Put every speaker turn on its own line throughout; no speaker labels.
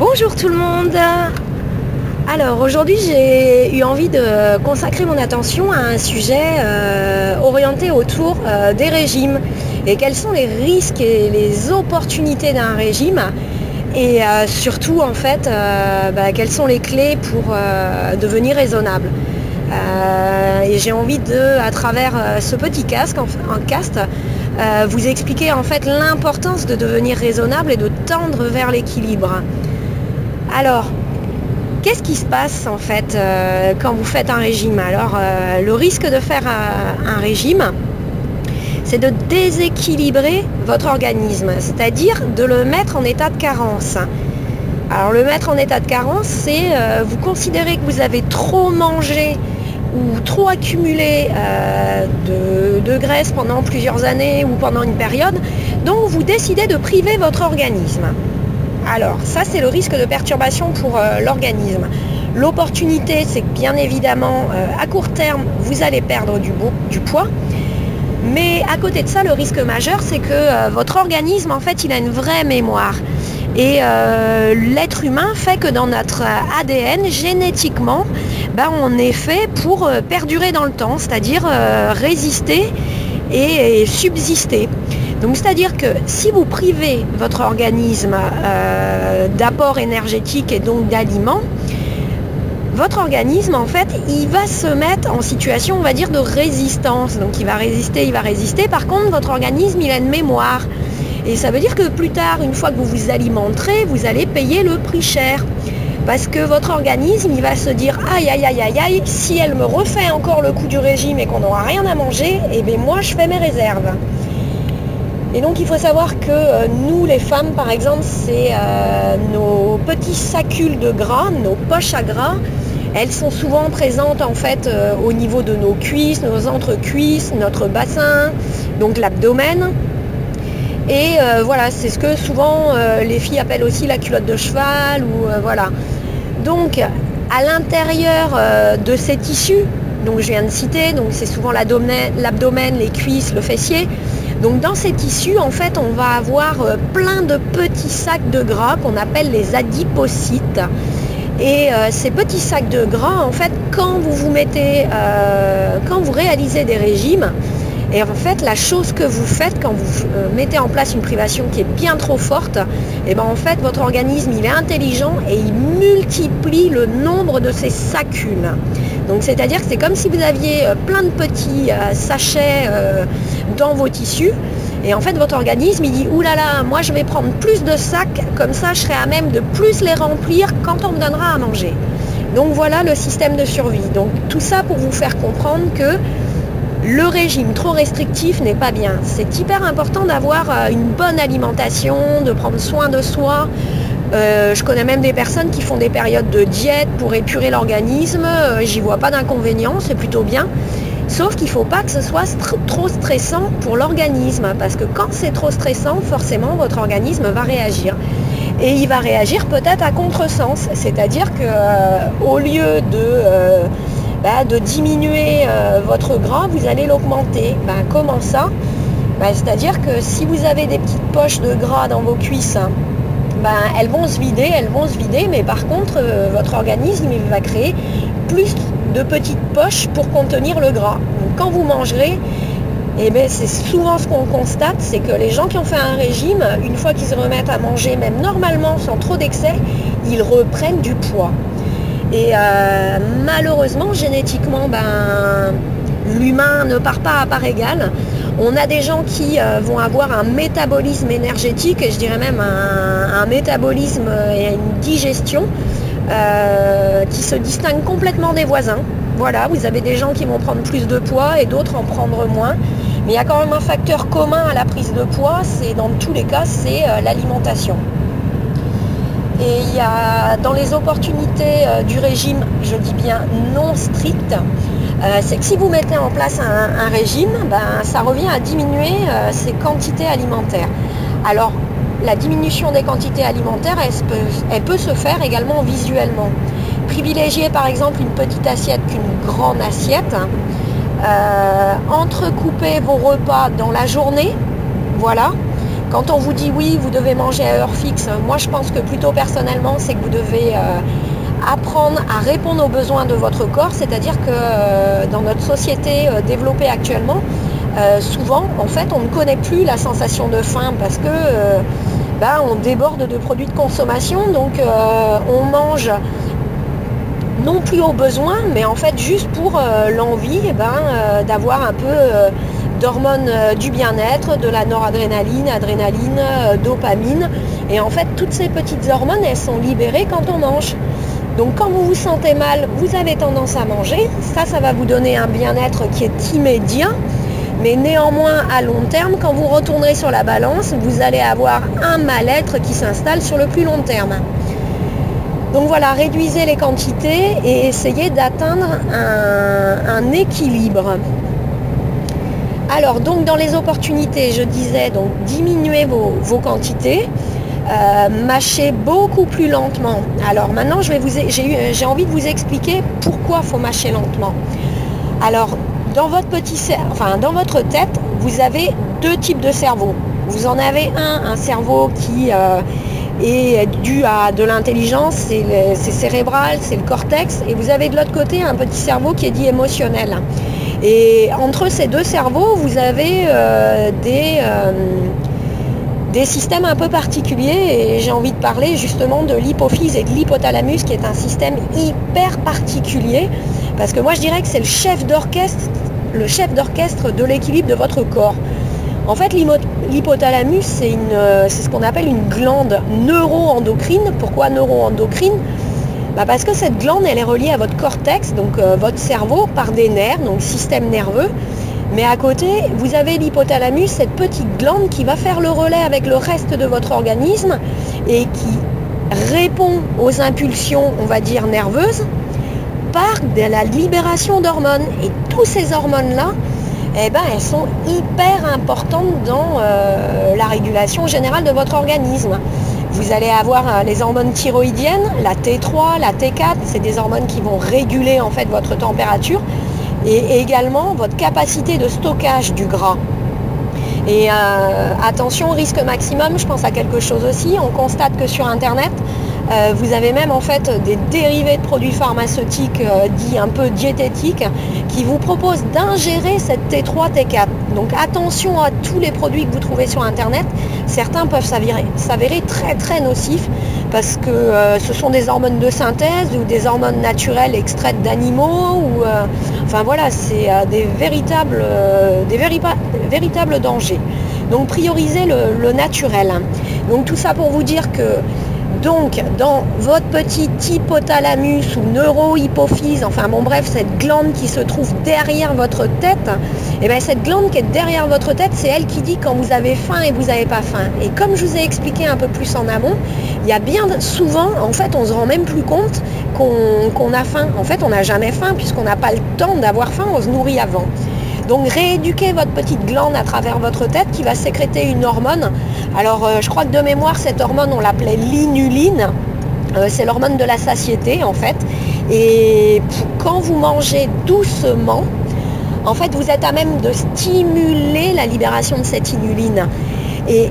Bonjour tout le monde. Alors aujourd'hui j'ai eu envie de consacrer mon attention à un sujet orienté autour des régimes et quels sont les risques et les opportunités d'un régime et surtout en fait quelles sont les clés pour devenir raisonnable. Et j'ai envie de, à travers ce petit cast, vous expliquer en fait l'importance de devenir raisonnable et de tendre vers l'équilibre. Alors, qu'est-ce qui se passe en fait quand vous faites un régime? Alors, le risque de faire un régime, c'est de déséquilibrer votre organisme, c'est-à-dire de le mettre en état de carence. Alors, le mettre en état de carence, c'est vous considérez que vous avez trop mangé ou trop accumulé de graisse pendant plusieurs années ou pendant une période, donc vous décidez de priver votre organisme. Alors ça c'est le risque de perturbation pour l'organisme. L'opportunité c'est que bien évidemment à court terme vous allez perdre du poids, mais à côté de ça le risque majeur c'est que votre organisme en fait il a une vraie mémoire. Et l'être humain fait que dans notre ADN, génétiquement, on est fait pour perdurer dans le temps, c'est-à-dire résister et subsister. Donc c'est-à-dire que si vous privez votre organisme d'apport énergétique et donc d'aliments, votre organisme en fait il va se mettre en situation on va dire de résistance. Donc il va résister. Par contre votre organisme il a une mémoire. Et ça veut dire que plus tard, une fois que vous vous alimenterez, vous allez payer le prix cher. Parce que votre organisme, il va se dire aïe aïe aïe aïe aïe, si elle me refait encore le coup du régime et qu'on n'aura rien à manger, eh bien moi je fais mes réserves. Et donc il faut savoir que nous les femmes par exemple, c'est nos petits sacules de gras, nos poches à gras, elles sont souvent présentes en fait au niveau de nos cuisses, nos entrecuisses, notre bassin, donc l'abdomen. Et voilà, c'est ce que souvent les filles appellent aussi la culotte de cheval ou voilà. Donc à l'intérieur de ces tissus, donc je viens de citer, donc c'est souvent l'abdomen, les cuisses, le fessier. Donc dans ces tissus, en fait, on va avoir plein de petits sacs de gras qu'on appelle les adipocytes. Et ces petits sacs de gras, en fait, quand vous réalisez des régimes, et en fait, la chose que vous faites quand vous mettez en place une privation qui est bien trop forte, et en fait, votre organisme, il est intelligent et il multiplie le nombre de ces sacules. Donc, c'est-à-dire que c'est comme si vous aviez plein de petits sachets dans vos tissus. Et en fait, votre organisme, il dit « Ouh là là, moi, je vais prendre plus de sacs, comme ça, je serai à même de plus les remplir quand on me donnera à manger. » Donc, voilà le système de survie. Donc, tout ça pour vous faire comprendre que le régime trop restrictif n'est pas bien. C'est hyper important d'avoir une bonne alimentation, de prendre soin de soi. Je connais même des personnes qui font des périodes de diète pour épurer l'organisme. J'y vois pas d'inconvénient, c'est plutôt bien. Sauf qu'il ne faut pas que ce soit trop stressant pour l'organisme. Parce que quand c'est trop stressant, forcément, votre organisme va réagir. Et il va réagir peut-être à contresens. C'est-à-dire qu'au lieu de diminuer votre gras, vous allez l'augmenter. Comment ça? C'est-à-dire que si vous avez des petites poches de gras dans vos cuisses, elles vont se vider, mais par contre, votre organisme il va créer plus de petites poches pour contenir le gras. Donc quand vous mangerez, c'est souvent ce qu'on constate, c'est que les gens qui ont fait un régime, une fois qu'ils se remettent à manger, même normalement sans trop d'excès, ils reprennent du poids. Et malheureusement, génétiquement, l'humain ne part pas à part égale. On a des gens qui vont avoir un métabolisme énergétique, et je dirais même un métabolisme et une digestion qui se distinguent complètement des voisins. Voilà, vous avez des gens qui vont prendre plus de poids et d'autres en prendre moins. Mais il y a quand même un facteur commun à la prise de poids, c'est dans tous les cas, c'est l'alimentation. Et il y a dans les opportunités du régime, je dis bien non strict, c'est que si vous mettez en place un régime, ça revient à diminuer ses quantités alimentaires. Alors la diminution des quantités alimentaires, elle peut se faire également visuellement. Privilégiez par exemple une petite assiette qu'une grande assiette. Entrecoupez vos repas dans la journée, voilà. Quand on vous dit oui, vous devez manger à heure fixe, moi je pense que plutôt personnellement, c'est que vous devez apprendre à répondre aux besoins de votre corps, c'est-à-dire que dans notre société développée actuellement, souvent, en fait, on ne connaît plus la sensation de faim parce que on déborde de produits de consommation, donc on mange non plus au besoin, mais en fait juste pour l'envie d'avoir un peu d'hormones du bien-être, de la noradrénaline, adrénaline, dopamine. Et en fait, toutes ces petites hormones, elles sont libérées quand on mange. Donc quand vous vous sentez mal, vous avez tendance à manger. Ça va vous donner un bien-être qui est immédiat. Mais néanmoins, à long terme, quand vous retournerez sur la balance, vous allez avoir un mal-être qui s'installe sur le plus long terme. Donc voilà, réduisez les quantités et essayez d'atteindre un équilibre. Alors, donc dans les opportunités, je disais, donc diminuez vos quantités, mâchez beaucoup plus lentement. Alors maintenant, j'ai envie de vous expliquer pourquoi il faut mâcher lentement. Alors, dans votre tête, vous avez deux types de cerveau. Vous en avez un cerveau qui est dû à de l'intelligence, c'est cérébral, c'est le cortex, et vous avez de l'autre côté un petit cerveau qui est dit émotionnel. Et entre ces deux cerveaux, vous avez des systèmes un peu particuliers, et j'ai envie de parler justement de l'hypophyse et de l'hypothalamus, qui est un système hyper particulier, parce que moi je dirais que c'est le chef d'orchestre de l'équilibre de votre corps. En fait, l'hypothalamus, c'est ce qu'on appelle une glande neuro-endocrine. Pourquoi neuro-endocrine ? Parce que cette glande, elle est reliée à votre cortex, donc votre cerveau, par des nerfs, donc système nerveux. Mais à côté, vous avez l'hypothalamus, cette petite glande qui va faire le relais avec le reste de votre organisme et qui répond aux impulsions, on va dire, nerveuses par de la libération d'hormones. Et toutes ces hormones-là, elles sont hyper importantes dans la régulation générale de votre organisme. Vous allez avoir les hormones thyroïdiennes, la T3, la T4, c'est des hormones qui vont réguler en fait votre température et également votre capacité de stockage du gras. Et attention, risque maximum, je pense à quelque chose aussi, on constate que sur Internet, vous avez même en fait des dérivés de produits pharmaceutiques dits un peu diététiques qui vous proposent d'ingérer cette T3, T4. Donc attention à tous les produits que vous trouvez sur Internet. Certains peuvent s'avérer très très nocifs parce que ce sont des hormones de synthèse ou des hormones naturelles extraites d'animaux. Enfin voilà, c'est des véritables dangers. Donc priorisez le naturel. Donc tout ça pour vous dire que donc, dans votre petit hypothalamus ou neurohypophyse, enfin bon bref, cette glande qui se trouve derrière votre tête, cette glande qui est derrière votre tête, c'est elle qui dit quand vous avez faim et vous n'avez pas faim. Et comme je vous ai expliqué un peu plus en amont, il y a bien souvent, en fait, on ne se rend même plus compte qu'on a faim. En fait, on n'a jamais faim puisqu'on n'a pas le temps d'avoir faim, on se nourrit avant. Donc rééduquez votre petite glande à travers votre tête qui va sécréter une hormone. Alors je crois que de mémoire, cette hormone, on l'appelait l'inuline. C'est l'hormone de la satiété en fait. Et quand vous mangez doucement, en fait vous êtes à même de stimuler la libération de cette inuline. Et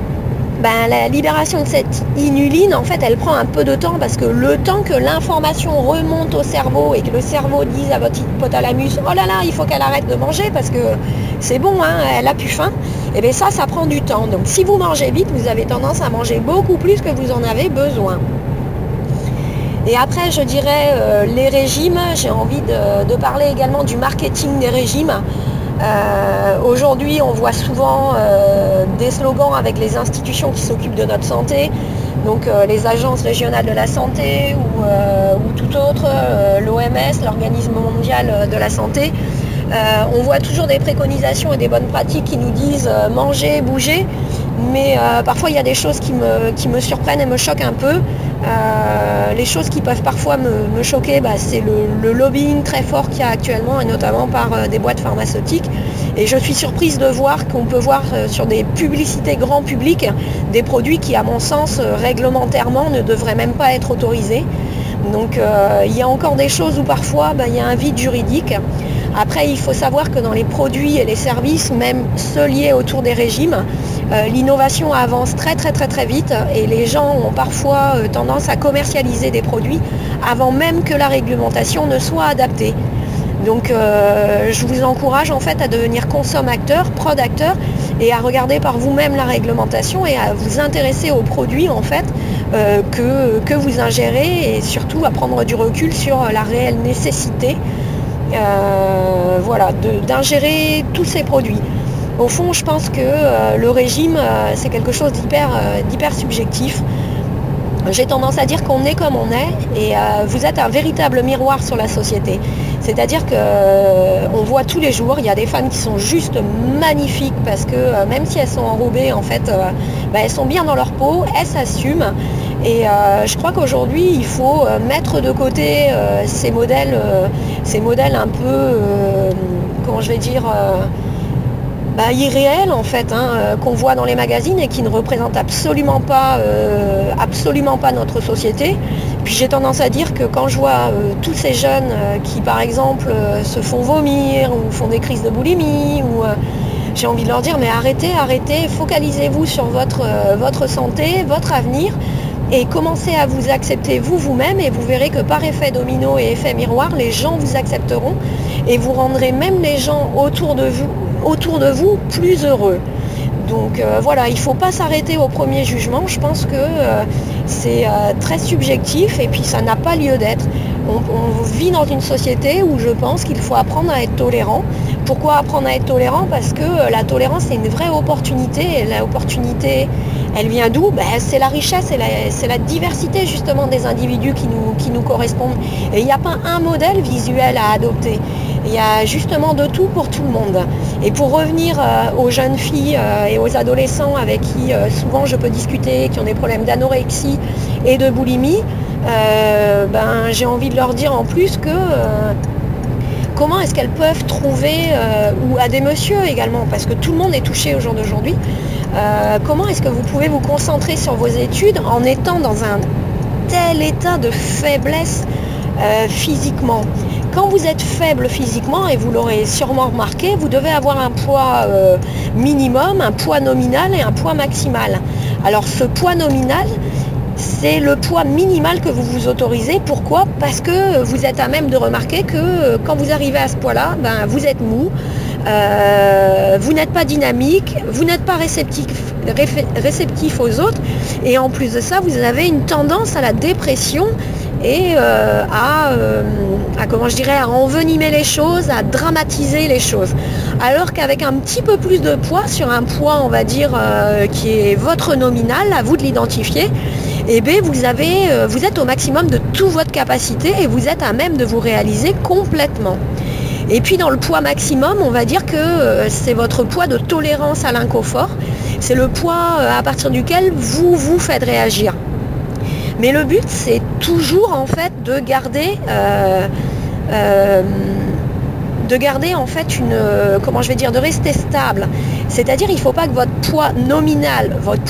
la libération de cette inuline, en fait, elle prend un peu de temps parce que le temps que l'information remonte au cerveau et que le cerveau dise à votre hypothalamus « Oh là là, il faut qu'elle arrête de manger parce que c'est bon, elle a plus faim », ça prend du temps. Donc si vous mangez vite, vous avez tendance à manger beaucoup plus que vous en avez besoin. Et après, je dirais les régimes, j'ai envie de parler également du marketing des régimes. Aujourd'hui, on voit souvent des slogans avec les institutions qui s'occupent de notre santé, donc les agences régionales de la santé ou tout autre, l'OMS, l'Organisme mondial de la santé. On voit toujours des préconisations et des bonnes pratiques qui nous disent manger, bouger, mais parfois il y a des choses qui me surprennent et me choquent un peu. Les choses qui peuvent parfois me choquer, c'est le lobbying très fort qu'il y a actuellement, et notamment par des boîtes pharmaceutiques. Et je suis surprise de voir qu'on peut voir sur des publicités grand public des produits qui, à mon sens, réglementairement ne devraient même pas être autorisés. Donc il y a encore des choses où parfois il y a un vide juridique. Après, il faut savoir que dans les produits et les services, même ceux liés autour des régimes, l'innovation avance très vite et les gens ont parfois tendance à commercialiser des produits avant même que la réglementation ne soit adaptée. Donc je vous encourage en fait à devenir consommateur, producteur et à regarder par vous-même la réglementation et à vous intéresser aux produits en fait que vous ingérez et surtout à prendre du recul sur la réelle nécessité d'ingérer tous ces produits. Au fond, je pense que le régime, c'est quelque chose d'hyper subjectif. J'ai tendance à dire qu'on est comme on est et vous êtes un véritable miroir sur la société. C'est-à-dire qu'on voit tous les jours, il y a des femmes qui sont juste magnifiques parce que même si elles sont enrobées, en fait, elles sont bien dans leur peau, elles s'assument. Et je crois qu'aujourd'hui, il faut mettre de côté ces modèles un peu, irréels en fait, qu'on voit dans les magazines et qui ne représentent absolument pas notre société. Puis j'ai tendance à dire que quand je vois tous ces jeunes qui par exemple se font vomir ou font des crises de boulimie, j'ai envie de leur dire mais arrêtez, focalisez-vous sur votre santé, votre avenir et commencez à vous accepter vous-même et vous verrez que par effet domino et effet miroir, les gens vous accepteront et vous rendrez même les gens autour de vous plus heureux. Donc voilà, il ne faut pas s'arrêter au premier jugement. Je pense que c'est très subjectif et puis ça n'a pas lieu d'être. On vit dans une société où je pense qu'il faut apprendre à être tolérant. Pourquoi apprendre à être tolérant? Parce que la tolérance c'est une vraie opportunité. Et l'opportunité, elle vient d'où? C'est la richesse, c'est la diversité justement des individus qui nous correspondent. Et il n'y a pas un modèle visuel à adopter. Il y a justement de tout pour tout le monde. Et pour revenir aux jeunes filles et aux adolescents avec qui souvent je peux discuter, qui ont des problèmes d'anorexie et de boulimie, j'ai envie de leur dire en plus que comment est-ce qu'elles peuvent trouver, ou à des messieurs également, parce que tout le monde est touché au jour d'aujourd'hui, comment est-ce que vous pouvez vous concentrer sur vos études en étant dans un tel état de faiblesse physiquement? Quand vous êtes faible physiquement, et vous l'aurez sûrement remarqué, vous devez avoir un poids minimum, un poids nominal et un poids maximal. Alors ce poids nominal, c'est le poids minimal que vous vous autorisez. Pourquoi? Parce que vous êtes à même de remarquer que quand vous arrivez à ce poids-là, vous êtes mou, vous n'êtes pas dynamique, vous n'êtes pas réceptif aux autres, et en plus de ça, vous avez une tendance à la dépression et à envenimer les choses, à dramatiser les choses. Alors qu'avec un petit peu plus de poids, sur un poids, on va dire, qui est votre nominal, à vous de l'identifier, vous êtes au maximum de toute votre capacité et vous êtes à même de vous réaliser complètement. Et puis dans le poids maximum, on va dire que c'est votre poids de tolérance à l'inconfort. C'est le poids à partir duquel vous vous faites réagir. Mais le but, c'est toujours en fait de garder en fait de rester stable. C'est-à-dire, il ne faut pas que votre poids nominal, votre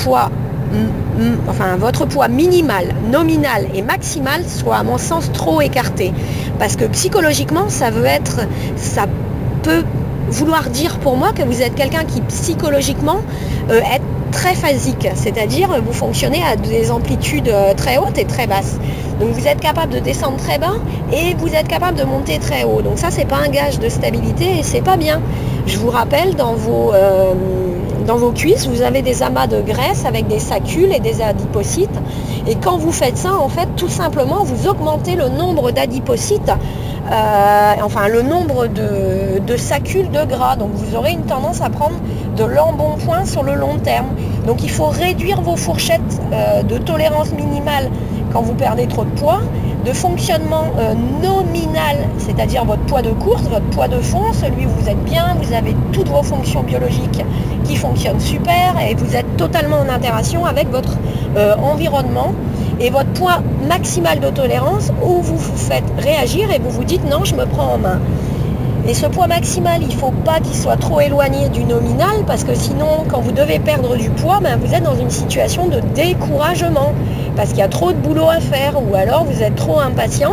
poids minimal, nominal et maximal soit, à mon sens, trop écarté. Parce que psychologiquement, ça peut vouloir dire pour moi que vous êtes quelqu'un qui psychologiquement est très phasique, c'est-à-dire vous fonctionnez à des amplitudes très hautes et très basses. Donc vous êtes capable de descendre très bas et vous êtes capable de monter très haut. Donc ça, c'est pas un gage de stabilité et c'est pas bien. Je vous rappelle, dans vos cuisses, vous avez des amas de graisse avec des saccules et des adipocytes. Et quand vous faites ça, en fait, tout simplement, vous augmentez le nombre d'adipocytes, le nombre de saccules de gras. Donc vous aurez une tendance à prendre de l'embonpoint sur le long terme. Donc il faut réduire vos fourchettes de tolérance minimale quand vous perdez trop de poids, de fonctionnement nominal, c'est-à-dire votre poids de course, votre poids de fond, celui où vous êtes bien, vous avez toutes vos fonctions biologiques qui fonctionnent super et vous êtes totalement en interaction avec votre environnement, et votre poids maximal de tolérance où vous vous faites réagir et vous vous dites non, je me prends en main. Et ce poids maximal, il ne faut pas qu'il soit trop éloigné du nominal, parce que sinon, quand vous devez perdre du poids, vous êtes dans une situation de découragement, parce qu'il y a trop de boulot à faire, ou alors vous êtes trop impatient,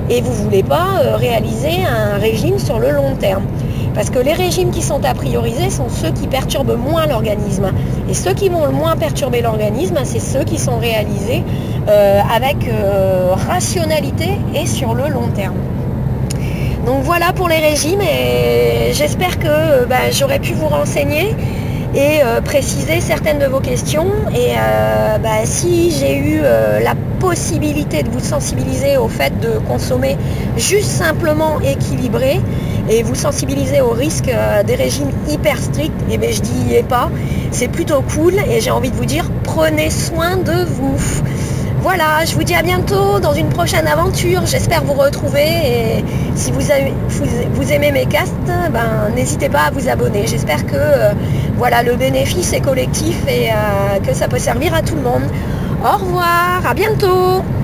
et vous ne voulez pas réaliser un régime sur le long terme. Parce que les régimes qui sont à prioriser sont ceux qui perturbent moins l'organisme. Et ceux qui vont le moins perturber l'organisme, c'est ceux qui sont réalisés avec rationalité et sur le long terme. Donc voilà pour les régimes, et j'espère que j'aurai pu vous renseigner et préciser certaines de vos questions. Et si j'ai eu la possibilité de vous sensibiliser au fait de consommer juste simplement équilibré et vous sensibiliser au risque des régimes hyper stricts, et je dis pas, c'est plutôt cool, et j'ai envie de vous dire, prenez soin de vous. Voilà, je vous dis à bientôt dans une prochaine aventure. J'espère vous retrouver, et si vous aimez mes casts, n'hésitez pas à vous abonner. J'espère que le bénéfice est collectif et que ça peut servir à tout le monde. Au revoir, à bientôt.